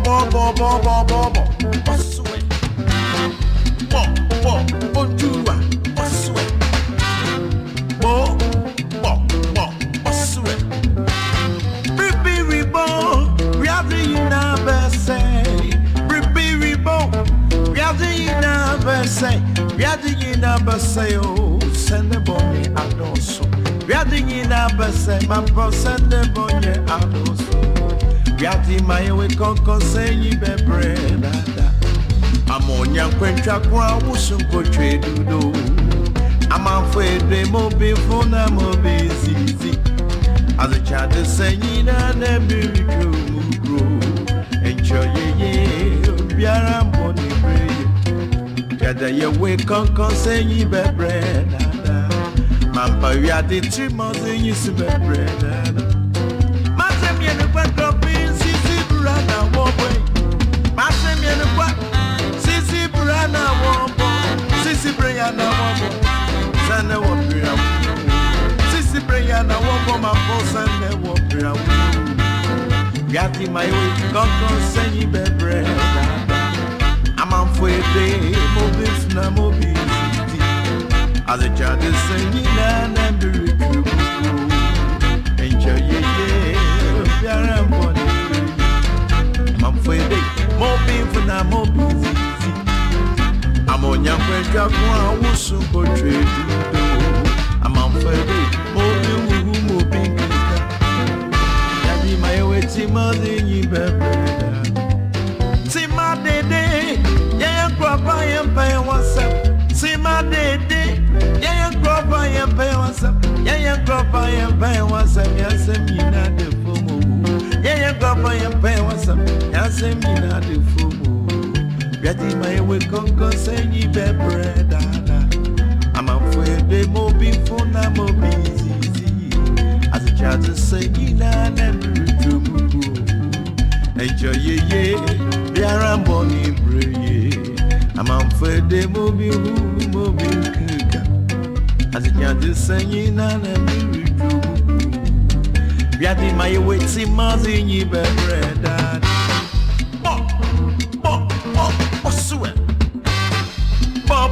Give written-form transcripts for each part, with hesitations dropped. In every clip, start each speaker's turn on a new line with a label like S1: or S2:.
S1: Send the boy out also. We are digging up a say, my bro, send the boy out also. We are the my way, conco, say you be bread. I'm on young quencha, who soon go trade do. I'm afraid they will be fun, I'm easy. As a child, the saying, and every grow. Enjoy ye, we are a money bread. Gather your way, conco, say you be bread. Mampa, we are the 3 months and you see my bread. Massam, you know what dropping, Sissy Brana, one way. Massam, you know what Sissy Brana, one boy. Sissy Briana, one boy. Sanda, one bread. Sissy Briana, one boy, my boss, and then one bread. Got in my way, conquer, say you be bread. I'm on for a day, moving from a mobile. As a child is singing and very true. Enjoy your day, we are a money. I'm for a day, more painful than more busy. I'm on young friend, I will soon go trade. I'm on for a day, more pink. Daddy, my way, Timothy, you better. See my day, yeah, Papa, and pay what's up. See my day. Yeah, crop I am pay what's up. Yeah, crop I am pay what's up. Yes, I'm not the fool. Yeah, crop I am pay what's up. Yes, I'm not the fool. Getting my way, conquer, saying you be bread. I'm afraid they will be fun, I'm busy. As a child to say, you know, never true. Enjoy ye, we are a money bread. I'm afraid they will be as it can't just sing and a mirror. We are the my way, see Mazin, you be bread. Sweat.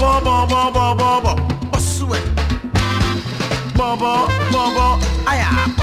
S1: Baba, sweat. Baba, I am.